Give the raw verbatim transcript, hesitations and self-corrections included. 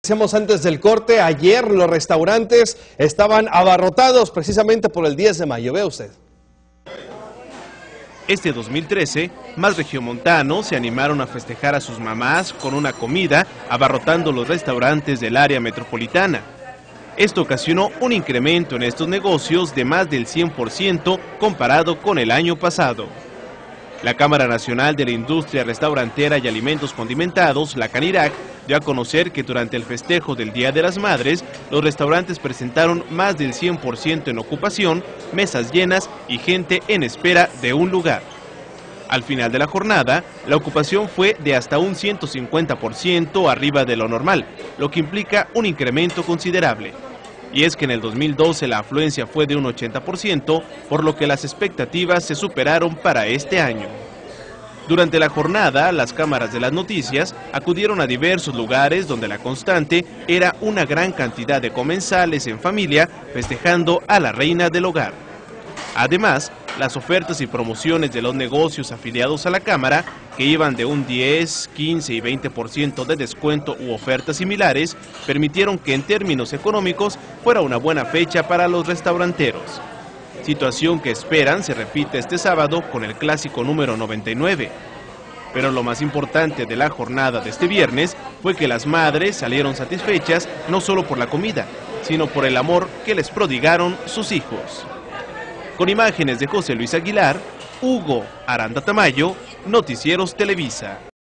Decíamos antes del corte, ayer los restaurantes estaban abarrotados precisamente por el diez de mayo. Vea usted. Este dos mil trece, más regiomontanos se animaron a festejar a sus mamás con una comida, abarrotando los restaurantes del área metropolitana. Esto ocasionó un incremento en estos negocios de más del cien por ciento comparado con el año pasado. La Cámara Nacional de la Industria Restaurantera y Alimentos Condimentados, la CANIRAC, dio a conocer que durante el festejo del Día de las Madres, los restaurantes presentaron más del cien por ciento en ocupación, mesas llenas y gente en espera de un lugar. Al final de la jornada, la ocupación fue de hasta un ciento cincuenta por ciento arriba de lo normal, lo que implica un incremento considerable. Y es que en el dos mil doce la afluencia fue de un ochenta por ciento, por lo que las expectativas se superaron para este año. Durante la jornada, las cámaras de las noticias acudieron a diversos lugares donde la constante era una gran cantidad de comensales en familia festejando a la reina del hogar. Además, las ofertas y promociones de los negocios afiliados a la Cámara, que iban de un diez, quince y veinte por ciento de descuento u ofertas similares, permitieron que en términos económicos fuera una buena fecha para los restauranteros. Situación que esperan se repite este sábado con el clásico número noventa y nueve. Pero lo más importante de la jornada de este viernes fue que las madres salieron satisfechas no solo por la comida, sino por el amor que les prodigaron sus hijos. Con imágenes de José Luis Aguilar, Hugo Aranda Tamayo, Noticieros Televisa.